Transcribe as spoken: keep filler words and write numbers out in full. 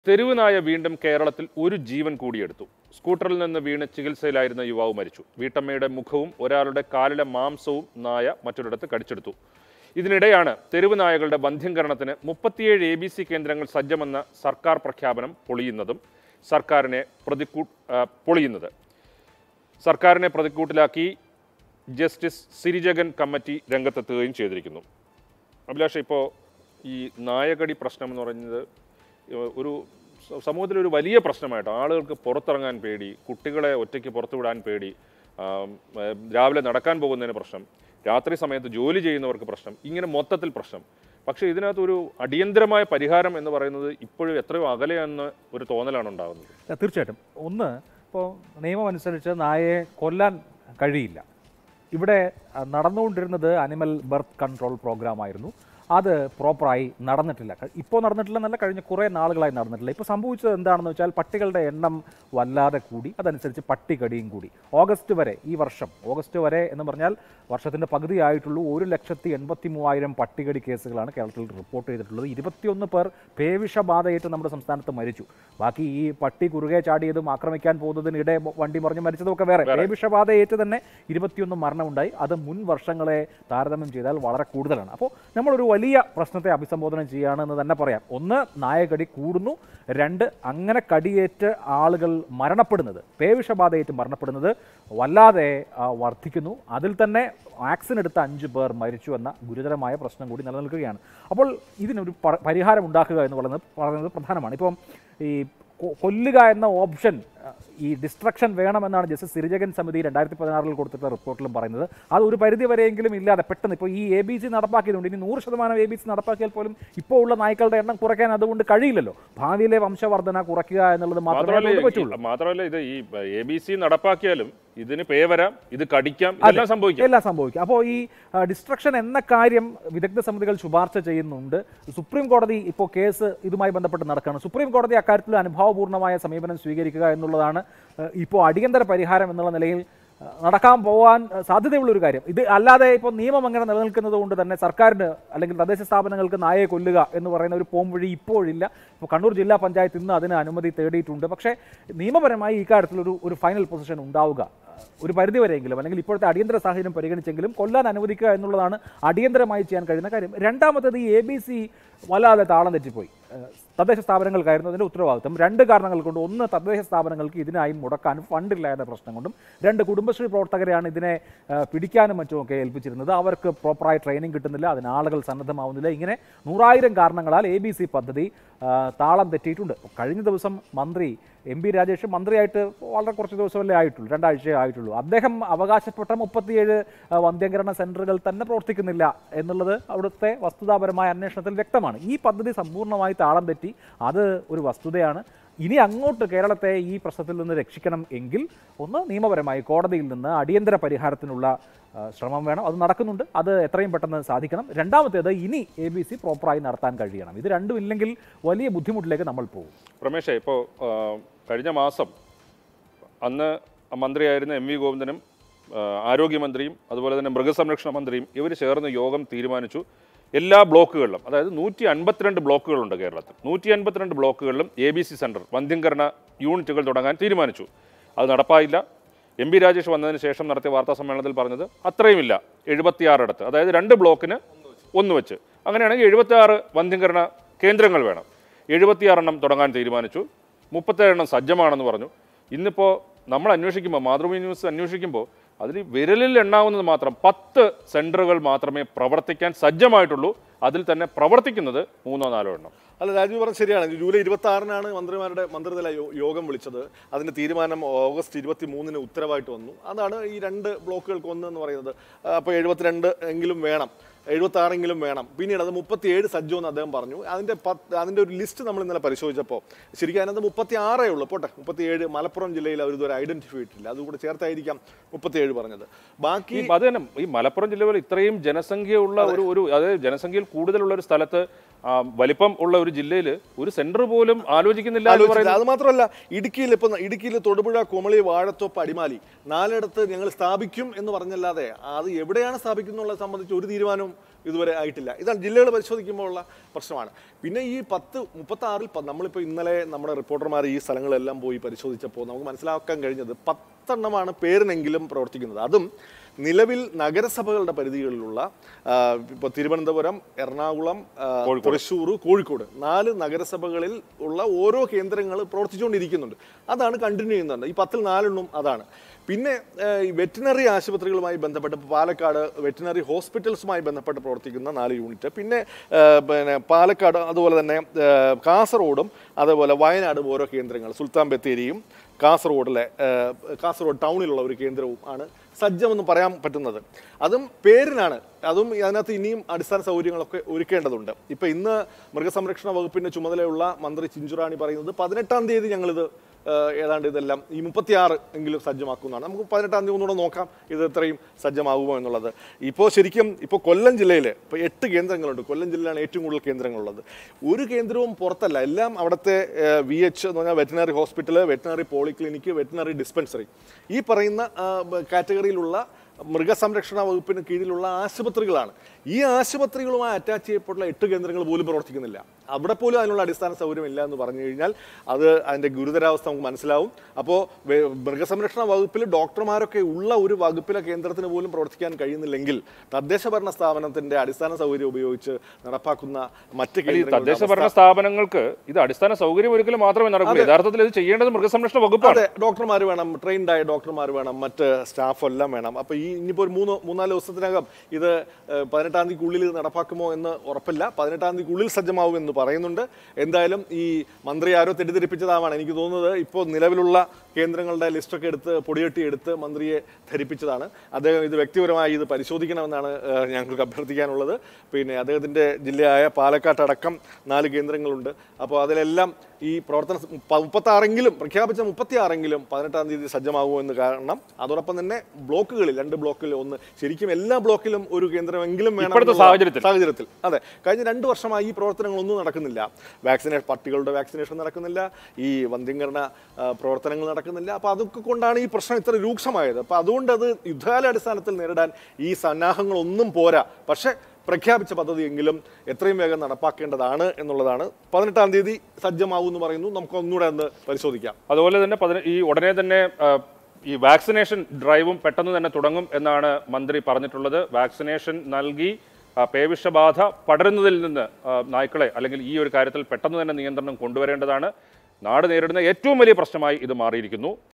തെരുവ് നായ വീണ്ടും കേരളത്തിൽ ഒരു ജീവൻ കൂടിയെടുത്തു. സ്കൂട്ടറിൽ നിന്ന് വീണ് ചികിത്സയിലായിരുന്ന യുവാവ് മരിച്ചു. വീട്ടമ്മയുടെ മുഖവും ഒരാളുടെ കാലിലെ മാംസവും നായ മറ്റൊരിടത്ത് കടിച്ചെടുത്തു. ഇതിനിടെയാണ് തെരുവ് നായകളുടെ വന്ധ്യംകരണത്തിന് മുപ്പത്തിയേഴ് എ ബി സി കേന്ദ്രങ്ങൾ സജ്ജമെന്ന സർക്കാർ പ്രഖ്യാപനം പൊളിയുന്നതും സർക്കാരിനെ പ്രതിക്കൂ പൊളിയുന്നത് സർക്കാരിനെ പ്രതിക്കൂട്ടിലാക്കി ജസ്റ്റിസ് സിരിജഗൻ കമ്മിറ്റി രംഗത്തെത്തുകയും ചെയ്തിരിക്കുന്നു. അഭിലാഷ്, ഇപ്പോൾ ഈ നായകടി പ്രശ്നം എന്ന് പറയുന്നത് ഒരു സമൂഹത്തിലൊരു വലിയ പ്രശ്നമായിട്ട് ആളുകൾക്ക് പുറത്തിറങ്ങാൻ പേടി, കുട്ടികളെ ഒറ്റയ്ക്ക് പുറത്തു വിടാൻ പേടി, രാവിലെ നടക്കാൻ പോകുന്നതിന് പ്രശ്നം, രാത്രി സമയത്ത് ജോലി ചെയ്യുന്നവർക്ക് പ്രശ്നം, ഇങ്ങനെ മൊത്തത്തിൽ പ്രശ്നം. പക്ഷേ ഇതിനകത്തൊരു അടിയന്തരമായ പരിഹാരം എന്ന് പറയുന്നത് ഇപ്പോഴും എത്രയോ അകലെയെന്ന് ഒരു തോന്നലാണ് ഉണ്ടാകുന്നത്. തീർച്ചയായിട്ടും. ഒന്ന്, ഇപ്പോൾ നിയമം അനുസരിച്ച് നായയെ കൊല്ലാൻ കഴിയില്ല. ഇവിടെ നടന്നുകൊണ്ടിരുന്നത് അനിമൽ ബർത്ത് കൺട്രോൾ പ്രോഗ്രാമായിരുന്നു. അത് പ്രോപ്പറായി നടന്നിട്ടില്ല. ഇപ്പോൾ നടന്നിട്ടില്ലെന്നല്ല, കഴിഞ്ഞ കുറേ നാളുകളായി നടന്നിട്ടില്ല. ഇപ്പോൾ സംഭവിച്ചത് എന്താണെന്ന് വെച്ചാൽ പട്ടികളുടെ എണ്ണം വല്ലാതെ കൂടി, അതനുസരിച്ച് പട്ടികടിയും കൂടി. ഓഗസ്റ്റ് വരെ, ഈ വർഷം ഓഗസ്റ്റ് വരെ എന്ന് പറഞ്ഞാൽ വർഷത്തിൻ്റെ പകുതിയായിട്ടുള്ളൂ, ഒരു ലക്ഷത്തി എൺപത്തി മൂവായിരം പട്ടികടി കേസുകളാണ് കേരളത്തിൽ റിപ്പോർട്ട് ചെയ്തിട്ടുള്ളത്. ഇരുപത്തിയൊന്ന് പേർ പേവിഷബാധയേറ്റ് നമ്മുടെ സംസ്ഥാനത്ത് മരിച്ചു. ബാക്കി ഈ പട്ടി കുറുകെ ചാടിയതും ആക്രമിക്കാൻ പോകുന്നതിനിടെ വണ്ടി മറിഞ്ഞ് മരിച്ചതും ഒക്കെ വേറെ. പേവിഷബാധയേറ്റ് തന്നെ ഇരുപത്തിയൊന്ന് മരണമുണ്ടായി. അത് മുൻ വർഷങ്ങളെ താരതമ്യം ചെയ്താൽ വളരെ കൂടുതലാണ്. അപ്പോൾ നമ്മളൊരു വലിയ പ്രശ്നത്തെ അഭിസംബോധന ചെയ്യുകയാണെന്ന് തന്നെ പറയാം. ഒന്ന്, നായകടി കൂടുന്നു. രണ്ട്, അങ്ങനെ കടിയേറ്റ് ആളുകൾ മരണപ്പെടുന്നത്, പേവിഷബാധയേറ്റ് മരണപ്പെടുന്നത് വല്ലാതെ വർദ്ധിക്കുന്നു. അതിൽ തന്നെ വാക്സിൻ എടുത്ത അഞ്ച് പേർ മരിച്ചു എന്ന ഗുരുതരമായ പ്രശ്നം കൂടി നിലനിൽക്കുകയാണ്. അപ്പോൾ ഇതിനൊരു പരിഹാരം ഉണ്ടാക്കുക എന്ന് പറയുന്നത് പറയുന്നത് പ്രധാനമാണ്. ഇപ്പം ഈ കൊല്ലുക എന്ന ഓപ്ഷൻ, ഈ ഡിസ്ട്രക്ഷൻ വേണമെന്നാണ് ജസ്റ്റിസ് സിരിജഗൻ സമിതി രണ്ടായിരത്തി പതിനാറിൽ കൊടുത്തിട്ടുള്ള റിപ്പോർട്ടിലും പറയുന്നത്. അത് ഒരു പരിധി വരെയെങ്കിലും ഇല്ലാതെ പെട്ടെന്ന് ഇപ്പോൾ ഈ എ ബി സി നടപ്പാക്കിയതുകൊണ്ട് ഇനി നൂറ് ശതമാനം എ ബി സി നടപ്പാക്കിയാൽ പോലും ഇപ്പോൾ ഉള്ള നായ്ക്കളുടെ എണ്ണം കുറയ്ക്കാൻ അതുകൊണ്ട് കഴിയില്ലല്ലോ. ഭാവിയിലെ വംശവർദ്ധന കുറയ്ക്കുക എന്നുള്ളത് മാത്രമേ പറ്റുള്ളൂ. മാത്രമല്ല, ഇത് ഈ എ ബി സി നടപ്പാക്കിയാലും ഇതിന് പേ വരാം, ഇത് കടിക്കാം, എല്ലാം സംഭവിക്കും എല്ലാം സംഭവിക്കും അപ്പോൾ ഈ ഡിസ്ട്രക്ഷൻ എന്ന കാര്യം വിദഗ്ധ സമിതികൾ ശുപാർശ ചെയ്യുന്നുണ്ട്. സുപ്രീം കോടതി ഇപ്പോൾ കേസ് ഇതുമായി ബന്ധപ്പെട്ട് നടക്കുകയാണ്. സുപ്രീം കോടതി അക്കാര്യത്തിൽ അനുഭാവപൂർണ്ണമായ സമീപനം സ്വീകരിക്കുക എന്നുള്ളതാണ് ഇപ്പോൾ അടിയന്തര പരിഹാരം എന്നുള്ള നിലയിൽ നടക്കാൻ പോകാൻ സാധ്യതയുള്ളൊരു കാര്യം. ഇത് അല്ലാതെ ഇപ്പോൾ നിയമം അങ്ങനെ നിലനിൽക്കുന്നത് കൊണ്ട് തന്നെ സർക്കാരിന് അല്ലെങ്കിൽ തദ്ദേശ സ്ഥാപനങ്ങൾക്ക് നായയെ കൊല്ലുക എന്ന് പറയുന്ന ഒരു പോംവഴി ഇപ്പോഴില്ല. ഇപ്പോൾ കണ്ണൂർ ജില്ലാ പഞ്ചായത്ത് ഇന്ന് അതിന് അനുമതി തേടിയിട്ടുണ്ട്. പക്ഷേ നിയമപരമായി ഈ കാര്യത്തിലൊരു ഒരു ഫൈനൽ പൊസിഷൻ ഉണ്ടാവുക ഒരു പരിധിവരെയെങ്കിലും, അല്ലെങ്കിൽ ഇപ്പോഴത്തെ അടിയന്തര സാഹചര്യം പരിഗണിച്ചെങ്കിലും കൊല്ലാൻ അനുവദിക്കുക എന്നുള്ളതാണ് അടിയന്തരമായി ചെയ്യാൻ കഴിയുന്ന കാര്യം. രണ്ടാമത്തേത്, ഈ എ ബി സി വല്ലാതെ താളം തെറ്റിപ്പോയി. തദ്ദേശ സ്ഥാപനങ്ങൾക്കായിരുന്നു അതിൻ്റെ ഉത്തരവാദിത്വം. രണ്ട് കാരണങ്ങൾ കൊണ്ട്. ഒന്ന്, തദ്ദേശ സ്ഥാപനങ്ങൾക്ക് ഇതിനായി മുടക്കാൻ ഫണ്ടില്ല എന്ന പ്രശ്നം കൊണ്ടും. രണ്ട്, കുടുംബശ്രീ പ്രവർത്തകരെയാണ് ഇതിനെ പിടിക്കാനും മറ്റുമൊക്കെ ഏൽപ്പിച്ചിരുന്നത്. അവർക്ക് പ്രോപ്പറായി ട്രെയിനിങ് കിട്ടുന്നില്ല, അതിന് ആളുകൾ സന്നദ്ധമാവുന്നില്ല. ഇങ്ങനെ നൂറായിരം കാരണങ്ങളാൽ എ ബി സി പദ്ധതി താളം തെറ്റിയിട്ടുണ്ട്. കഴിഞ്ഞ ദിവസം മന്ത്രി എം പി രാജേഷ് മന്ത്രിയായിട്ട് വളരെ കുറച്ച് ദിവസമല്ലേ ആയിട്ടുള്ളൂ, രണ്ടാഴ്ചയേ ആയിട്ടുള്ളൂ. അദ്ദേഹം അവകാശപ്പെട്ട മുപ്പത്തിയേഴ് വന്ധ്യംകരണ സെൻ്ററുകൾ തന്നെ പ്രവർത്തിക്കുന്നില്ല എന്നുള്ളത് അവിടുത്തെ വസ്തുതാപരമായ അന്വേഷണത്തിൽ വ്യക്തമാണ്. ഈ പദ്ധതി സമ്പൂർണ്ണമായി താളം തെറ്റി, അത് ഒരു വസ്തുതയാണ്. ഇനി അങ്ങോട്ട് കേരളത്തെ ഈ പ്രശ്നത്തിൽ നിന്ന് രക്ഷിക്കണം എങ്കിൽ ഒന്ന്, നിയമപരമായി കോടതിയിൽ നിന്ന് അടിയന്തര പരിഹാരത്തിനുള്ള ശ്രമം വേണം. അത് നടക്കുന്നുണ്ട്, അത് എത്രയും പെട്ടെന്ന് സാധിക്കണം. രണ്ടാമത്തേത്, ഇനി എ ബി സി പ്രോപ്പറായി നടത്താൻ കഴിയണം. ഇത് രണ്ടും ഇല്ലെങ്കിൽ വലിയ ബുദ്ധിമുട്ടിലേക്ക് നമ്മൾ പോകും. രമേശേ, ഇപ്പോൾ കഴിഞ്ഞ മാസം അന്ന് മന്ത്രിയായിരുന്ന എം വി ഗോവിന്ദനും ആരോഗ്യമന്ത്രിയും അതുപോലെ തന്നെ മൃഗസംരക്ഷണ മന്ത്രിയും ഇവർ ചേർന്ന് യോഗം തീരുമാനിച്ചു, എല്ലാ ബ്ലോക്കുകളിലും, അതായത് നൂറ്റി അൻപത്തിരണ്ട് ബ്ലോക്കുകളുണ്ട് കേരളത്തിൽ, നൂറ്റി അൻപത്തിരണ്ട് ബ്ലോക്കുകളിലും എ ബി സി സെൻറ്റർ വന്ധ്യംകരണ യൂണിറ്റുകൾ തുടങ്ങാൻ തീരുമാനിച്ചു. അത് നടപ്പായില്ല. എം പി രാജേഷ് വന്നതിന് ശേഷം നടത്തിയ വാർത്താ സമ്മേളനത്തിൽ പറഞ്ഞത് അത്രയുമില്ല, എഴുപത്തിയാറിടത്ത്, അതായത് രണ്ട് ബ്ലോക്കിന് ഒന്ന് വെച്ച്, അങ്ങനെയാണെങ്കിൽ എഴുപത്തിയാറ് വന്ധ്യംകരണ കേന്ദ്രങ്ങൾ വേണം. എഴുപത്തിയാറെണ്ണം തുടങ്ങാൻ തീരുമാനിച്ചു. മുപ്പത്തേഴെണ്ണം സജ്ജമാണെന്ന് പറഞ്ഞു. ഇന്നിപ്പോൾ നമ്മൾ അന്വേഷിക്കുമ്പോൾ, മാതൃഭൂമി ന്യൂസ് അന്വേഷിക്കുമ്പോൾ, അതിൽ വിരലിൽ എണ്ണാവുന്നത് മാത്രം പത്ത് സെൻറ്ററുകൾ മാത്രമേ പ്രവർത്തിക്കാൻ സജ്ജമായിട്ടുള്ളൂ. അതിൽ തന്നെ പ്രവർത്തിക്കുന്നത് മൂന്നോ നാലോ എണ്ണം. അല്ല, രാജീവ് പറഞ്ഞത് ശരിയാണ്. ജൂലൈ ഇരുപത്തി ആറിനാണ് മന്ത്രിമാരുടെ മന്ത്രിതല യോഗം വിളിച്ചത്. അതിൻ്റെ തീരുമാനം ഓഗസ്റ്റ് ഇരുപത്തി മൂന്നിന് ഉത്തരവായിട്ട് വന്നു. അതാണ് ഈ രണ്ട് ബ്ലോക്കുകൾക്ക് ഒന്ന് എന്ന് പറയുന്നത്. അപ്പോൾ എഴുപത്തിരണ്ട് എങ്കിലും വേണം, എഴുപത്തി ആറെങ്കിലും വേണം. പിന്നീട് അത് മുപ്പത്തിയേഴ് സജ്ജമെന്ന് അദ്ദേഹം പറഞ്ഞു. അതിൻ്റെ പത്ത് അതിൻ്റെ ഒരു ലിസ്റ്റ് നമ്മൾ ഇന്നലെ പരിശോധിച്ചപ്പോൾ ശരിക്കും അതിനകത്ത് മുപ്പത്തി ആറേ ഉള്ളൂ. പോട്ടെ, മുപ്പത്തിയേഴ് മലപ്പുറം ജില്ലയിൽ അവർ ഇതുവരെ ഐഡൻറ്റിഫൈ ചെയ്തിട്ടില്ല, അതുകൂടെ ചേർത്തായിരിക്കാം മുപ്പത്തിയേഴ് പറഞ്ഞത്. ബാക്കി അത് തന്നെ, ഈ മലപ്പുറം ജില്ലയിൽ ഇത്രയും ജനസംഖ്യയുള്ള ഒരു ഒരു അതായത് ജനസംഖ്യയിൽ കൂടുതലുള്ള ഒരു സ്ഥലത്ത്, വലിപ്പം ഉള്ള ഒരു ജില്ലയിൽ ഒരു സെന്റർ പോലും ആലോചിക്കുന്നില്ല. അത് മാത്രമല്ല, ഇടുക്കിയിൽ ഇപ്പം ഇടുക്കിയിൽ തൊടുപുഴ, കുമളി, വാഴത്തോപ്പ്, അടിമാലി നാലിടത്ത് ഞങ്ങൾ സ്ഥാപിക്കും എന്ന് പറഞ്ഞല്ലാതെ അത് എവിടെയാണ് സ്ഥാപിക്കുന്നുള്ളത് സംബന്ധിച്ച് ഒരു തീരുമാനവും ഇതുവരെ ആയിട്ടില്ല. ഇതാണ് ജില്ലകൾ പരിശോധിക്കുമ്പോൾ ഉള്ള പ്രശ്നമാണ്. പിന്നെ ഈ പത്ത് മുപ്പത്തി ആറിൽ നമ്മളിപ്പോൾ ഇന്നലെ നമ്മുടെ റിപ്പോർട്ടർമാർ ഈ സ്ഥലങ്ങളെല്ലാം പോയി പരിശോധിച്ചപ്പോൾ നമുക്ക് മനസ്സിലാക്കാൻ കഴിഞ്ഞത് പത്തെണ്ണമാണ് പേരിനെങ്കിലും പ്രവർത്തിക്കുന്നത്. അതും നിലവിൽ നഗരസഭകളുടെ പരിധികളിലുള്ള ഇപ്പോൾ തിരുവനന്തപുരം, എറണാകുളം, തൃശ്ശൂർ, കോഴിക്കോട് നാല് നഗരസഭകളിൽ ഉള്ള ഓരോ കേന്ദ്രങ്ങൾ പ്രവർത്തിച്ചുകൊണ്ടിരിക്കുന്നുണ്ട്. അതാണ് കണ്ടിന്യൂ ചെയ്യുന്നുണ്ട്. ഈ പത്തിൽ നാലെണ്ണം അതാണ്. പിന്നെ ഈ വെറ്റിനറി ആശുപത്രികളുമായി ബന്ധപ്പെട്ട് പാലക്കാട് വെറ്റിനറി ഹോസ്പിറ്റൽസുമായി ബന്ധപ്പെട്ട് പ്രവർത്തിക്കുന്ന നാല് യൂണിറ്റ്, പിന്നെ പിന്നെ പാലക്കാട് അതുപോലെ തന്നെ കാസർഗോഡും അതുപോലെ വയനാടും ഓരോ കേന്ദ്രങ്ങൾ, സുൽത്താൻ ബത്തേരിയും കാസർഗോഡിലെ കാസർഗോഡ് ടൗണിലുള്ള ഒരു കേന്ദ്രവും ആണ് സജ്ജമെന്ന് പറയാൻ പറ്റുന്നത്. അതും പേരിനാണ്. അതും അതിനകത്ത് ഇനിയും അടിസ്ഥാന സൗകര്യങ്ങളൊക്കെ ഒരുക്കേണ്ടതുണ്ട്. ഇപ്പം ഇന്ന് മൃഗസംരക്ഷണ വകുപ്പിൻ്റെ ചുമതലയുള്ള മന്ത്രി ചിഞ്ചുറാണി പറയുന്നത് പതിനെട്ടാം തീയതി ഞങ്ങളിത് ഏതാണ്ട് ഇതെല്ലാം ഈ മുപ്പത്തിയാറ് എങ്കിലും സജ്ജമാക്കുന്നതാണ്. നമുക്ക് പതിനെട്ടാം തീയതി ഒന്നുകൂടെ നോക്കാം ഇത് എത്രയും സജ്ജമാകുമോ എന്നുള്ളത്. ഇപ്പോൾ ശരിക്കും ഇപ്പോൾ കൊല്ലം ജില്ലയിൽ ഇപ്പോൾ എട്ട് കേന്ദ്രങ്ങളുണ്ട്. കൊല്ലം ജില്ലയിലാണ് ഏറ്റവും കൂടുതൽ കേന്ദ്രങ്ങളുള്ളത്. ഒരു കേന്ദ്രവും പുറത്തല്ല, എല്ലാം അവിടുത്തെ വി എച്ച് എന്ന് പറഞ്ഞാൽ veterinary hospital, veterinary polyclinic, veterinary dispensary, ഈ പറയുന്ന കാറ്റഗറിയിലുള്ള മൃഗസംരക്ഷണ വകുപ്പിന് കീഴിലുള്ള ആശുപത്രികളാണ്. ഈ ആശുപത്രികളുമായി അറ്റാച്ച് ചെയ്യപ്പെട്ടുള്ള എട്ട് കേന്ദ്രങ്ങൾ പോലും പ്രവർത്തിക്കുന്നില്ല. അവിടെ പോലും അതിനുള്ള അടിസ്ഥാന സൗകര്യം ഇല്ല എന്ന് പറഞ്ഞു കഴിഞ്ഞാൽ അത് അതിൻ്റെ ഗുരുതരാവസ്ഥ നമുക്ക് മനസ്സിലാവും. അപ്പോൾ മൃഗസംരക്ഷണ വകുപ്പിൽ ഡോക്ടർമാരൊക്കെ ഉള്ള ഒരു വകുപ്പിലെ കേന്ദ്രത്തിന് പോലും പ്രവർത്തിക്കാൻ കഴിയുന്നില്ലെങ്കിൽ തദ്ദേശ ഭരണ സ്ഥാപനത്തിൻ്റെ അടിസ്ഥാന സൗകര്യം ഉപയോഗിച്ച് നടപ്പാക്കുന്ന മറ്റ് തദ്ദേശ ഭരണ സ്ഥാപനങ്ങൾക്ക് ഇത് അടിസ്ഥാന സൗകര്യം ഒരിക്കലും മാത്രമേ നടക്കൂ. യഥാർത്ഥത്തിൽ ഇത് ചെയ്യേണ്ടത് മൃഗസംരക്ഷണ വകുപ്പാണ്. അതെ, ഡോക്ടർമാർ വേണം, ട്രെയിൻഡായ ഡോക്ടർമാർ വേണം, മറ്റ് സ്റ്റാഫ് എല്ലാം വേണം. അപ്പോൾ ഈ ഇനിയിപ്പോൾ ഒരു മൂന്ന് മൂന്നാല് ദിവസത്തിനകം ഇത് പതിനെട്ടാം തീയതിക്കുള്ളിൽ നടപ്പാക്കുമോ എന്ന് ഉറപ്പില്ല. പതിനെട്ടാം തീയതിക്കുള്ളിൽ സജ്ജമാവും എന്ന് പറയുന്നുണ്ട്. എന്തായാലും ഈ മന്ത്രി ആരോ തെറ്റിദ്ധരിപ്പിച്ചതാവാണ് എനിക്ക് തോന്നുന്നത്. ഇപ്പോൾ നിലവിലുള്ള കേന്ദ്രങ്ങളുടെ ലിസ്റ്റൊക്കെ എടുത്ത് പൊടിയെട്ടി എടുത്ത് മന്ത്രിയെ ധരിപ്പിച്ചതാണ്. അദ്ദേഹം ഇത് വ്യക്തിപരമായി ഇത് പരിശോധിക്കണമെന്നാണ് ഞങ്ങൾക്ക് അഭ്യർത്ഥിക്കാനുള്ളത്. പിന്നെ അദ്ദേഹത്തിൻ്റെ ജില്ലയായ പാലക്കാട്ടടക്കം നാല് കേന്ദ്രങ്ങളുണ്ട്. അപ്പോൾ അതിലെല്ലാം ഈ പ്രവർത്തന മുപ്പത്താറെങ്കിലും പ്രഖ്യാപിച്ച മുപ്പത്തിയാറെങ്കിലും പതിനെട്ടാം തീയതി സജ്ജമാകുമോ എന്ന് കാരണം. അതോടൊപ്പം തന്നെ ബ്ലോക്കുകളിൽ രണ്ട് ബ്ലോക്കിൽ ഒന്ന് ശരിക്കും എല്ലാ ബ്ലോക്കിലും ഒരു കേന്ദ്രമെങ്കിലും വേണം സാഹചര്യത്തിൽ. അതെ, കഴിഞ്ഞ രണ്ട് വർഷമായി ഈ പ്രവർത്തനങ്ങളൊന്നും നടക്കുന്നില്ല. വാക്സിനേഷൻ പട്ടികളുടെ വാക്സിനേഷൻ നടക്കുന്നില്ല, ഈ വന്ധ്യംകരണ പ്രവർത്തനങ്ങൾ നടക്കുന്നില്ല. അപ്പോൾ അതൊക്കെ കൊണ്ടാണ് ഈ പ്രശ്നം ഇത്ര രൂക്ഷമായത്. അപ്പോൾ അതുകൊണ്ട് അത് യുദ്ധകാല അടിസ്ഥാനത്തിൽ നേരിടാൻ ഈ സന്നാഹങ്ങളൊന്നും പോരാ. പക്ഷേ പ്രഖ്യാപിച്ച പദ്ധതിയെങ്കിലും എത്രയും വേഗം നടപ്പാക്കേണ്ടതാണ് എന്നുള്ളതാണ്. പതിനെട്ടാം തീയതി സജ്ജമാകും എന്ന് പറയുന്നു. നമുക്ക് ഒന്നുകൂടെ ഒന്ന് പരിശോധിക്കാം. അതുപോലെ തന്നെ ഈ ഉടനെ തന്നെ ഈ വാക്സിനേഷൻ ഡ്രൈവും പെട്ടെന്ന് തന്നെ തുടങ്ങും എന്നാണ് മന്ത്രി പറഞ്ഞിട്ടുള്ളത്. വാക്സിനേഷൻ നൽകി പേവിഷബാധ പടരുന്നതിൽ നിന്ന് നായ്ക്കളെ അല്ലെങ്കിൽ ഈ ഒരു കാര്യത്തിൽ പെട്ടെന്ന് തന്നെ നിയന്ത്രണം കൊണ്ടുവരേണ്ടതാണ്. നാട് നേരിടുന്ന ഏറ്റവും വലിയ പ്രശ്നമായി ഇത് മാറിയിരിക്കുന്നു.